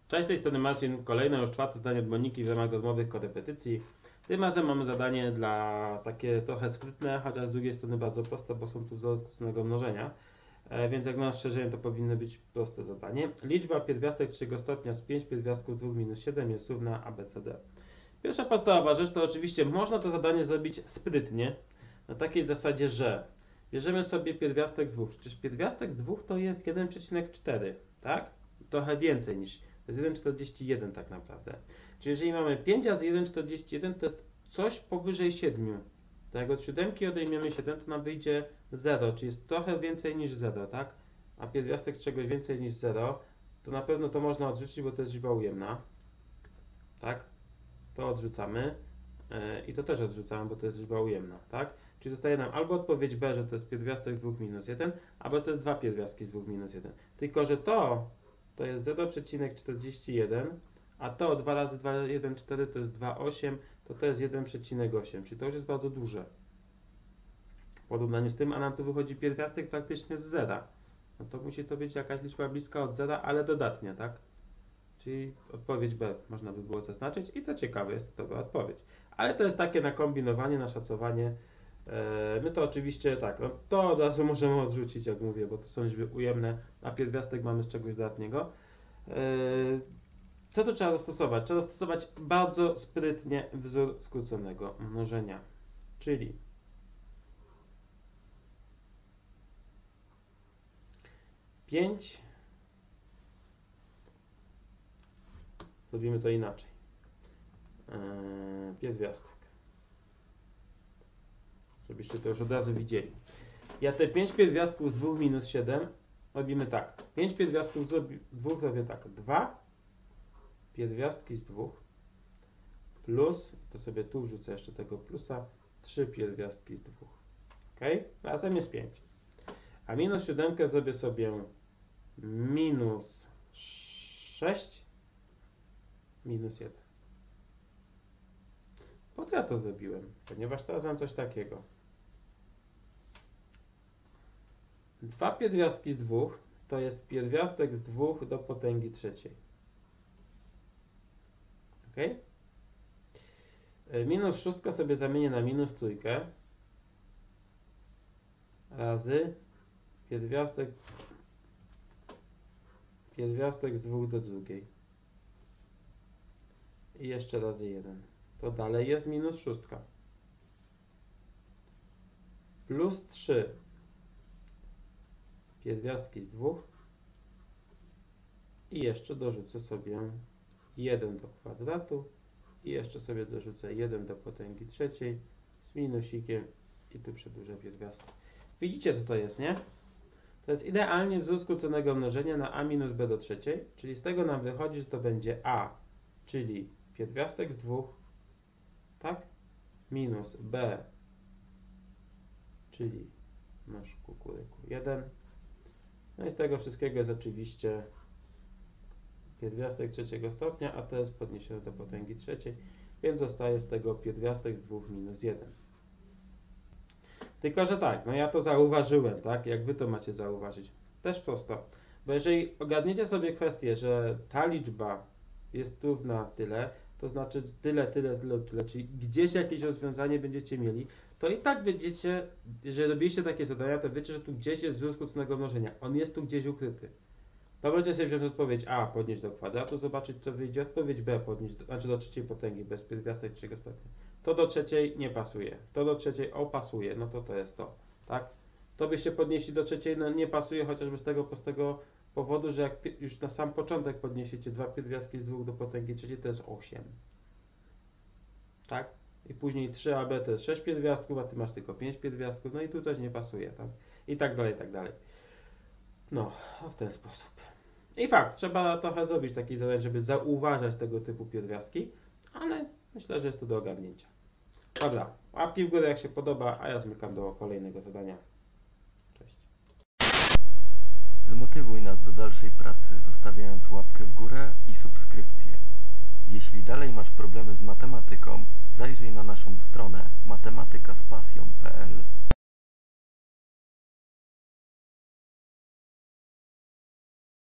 Cześć, z tej strony Marcin. Kolejne już czwarte zadanie od Moniki w ramach darmowych korepetycji. Tym razem mamy zadanie dla takie trochę sprytne, chociaż z drugiej strony bardzo proste, bo są tu wzory skróconego mnożenia. Więc jak na rozszerzenie to powinno być proste zadanie. Liczba pierwiastek trzeciego stopnia z 5 pierwiastków 2 minus 7 jest równa ABCD. Pierwsza podstawowa rzecz to oczywiście można to zadanie zrobić sprytnie, na takiej zasadzie, że bierzemy sobie pierwiastek z 2. Przecież pierwiastek z 2 to jest 1,4, tak? Trochę więcej niż, to jest 1,41 tak naprawdę. Czyli jeżeli mamy 5 razy 1,41 to jest coś powyżej 7. To jak od 7 odejmiemy 7 to nam wyjdzie 0, czyli jest trochę więcej niż 0, tak? A pierwiastek z czegoś więcej niż 0 to na pewno to można odrzucić, bo to jest liczba ujemna. Tak? To odrzucamy i to też odrzucamy, bo to jest liczba ujemna, tak? Czyli zostaje nam albo odpowiedź B, że to jest pierwiastek z 2 minus 1, albo to jest dwa pierwiastki z 2 minus 1. Tylko że to jest 0,41, a to 2 razy 2,14 to jest 2,8, to jest 1,8, czyli to już jest bardzo duże. W porównaniu z tym, a nam tu wychodzi pierwiastek praktycznie z zera. No to musi to być jakaś liczba bliska od zera, ale dodatnia, tak? Czyli odpowiedź B można by było zaznaczyć i co ciekawe, jest to dobra odpowiedź. Ale to jest takie na kombinowanie, na szacowanie. My to oczywiście tak, no to od razu możemy odrzucić, jak mówię, bo to są liczby ujemne, a pierwiastek mamy z czegoś dodatniego. Co tu trzeba zastosować? Trzeba zastosować bardzo sprytnie wzór skróconego mnożenia, czyli pięć, robimy to inaczej, pierwiastek, żebyście to już od razu widzieli. Ja te 5 pierwiastków z 2 minus 7 robimy tak. 5 pierwiastków z 2 robię tak. 2 pierwiastki z 2 plus, to sobie tu wrzucę jeszcze tego plusa, 3 pierwiastki z 2. Ok? Razem jest 5. A minus 7 zrobię sobie minus 6 minus 1. Po co ja to zrobiłem? Ponieważ teraz mam coś takiego. 2 pierwiastki z 2 to jest pierwiastek z 2 do potęgi trzeciej. Ok? Minus 6 sobie zamienię na minus 3 razy pierwiastek z 2 do drugiej. I jeszcze razy 1. To dalej jest minus 6. Plus 3 pierwiastki z 2 i jeszcze dorzucę sobie 1 do kwadratu i jeszcze sobie dorzucę 1 do potęgi trzeciej z minusikiem i tu przedłużę pierwiastek. Widzicie, co to jest, nie? To jest idealnie wzór skróconego mnożenia na a minus b do trzeciej, czyli z tego nam wychodzi, że to będzie a, czyli pierwiastek z 2, tak? Minus b, czyli nasz kukuryku 1. No i z tego wszystkiego jest oczywiście pierwiastek trzeciego stopnia, a to jest podniesione do potęgi trzeciej, więc zostaje z tego pierwiastek z 2 minus 1. Tylko że tak, no ja to zauważyłem, tak? Jak wy to macie zauważyć? Też prosto, bo jeżeli ogarniecie sobie kwestię, że ta liczba jest równa tyle, to znaczy tyle, czyli gdzieś jakieś rozwiązanie będziecie mieli, to i tak będziecie, jeżeli robiliście takie zadania, to wiecie, że tu gdzieś jest wzór skróconego mnożenia. On jest tu gdzieś ukryty. To możecie sobie wziąć odpowiedź A, podnieść do kwadratu, zobaczyć co wyjdzie, odpowiedź B, podnieść, znaczy do trzeciej potęgi, bez pierwiastek trzeciego stopnia. To do trzeciej nie pasuje, to do trzeciej pasuje, no to jest to, tak? To byście podnieśli do trzeciej, no nie pasuje chociażby z tego prostego powodu, że jak już na sam początek podniesiecie 2 pierwiastki z 2 do potęgi trzeciej, to jest 8. Tak? I później 3ab to jest 6 pierwiastków, a ty masz tylko 5 pierwiastków, no i tu też nie pasuje, tak? I tak dalej, i tak dalej. No, w ten sposób. I fakt, trzeba trochę zrobić taki zadań, żeby zauważać tego typu pierwiastki, ale myślę, że jest to do ogarnięcia. Dobra, łapki w górę jak się podoba, a ja zmykam do kolejnego zadania. Cześć. Zmotywuj nas do dalszej pracy, zostawiając łapkę w górę i subskrypcję. Jeśli dalej masz problemy z matematyką, zajrzyj na naszą stronę matematykaspasją.pl.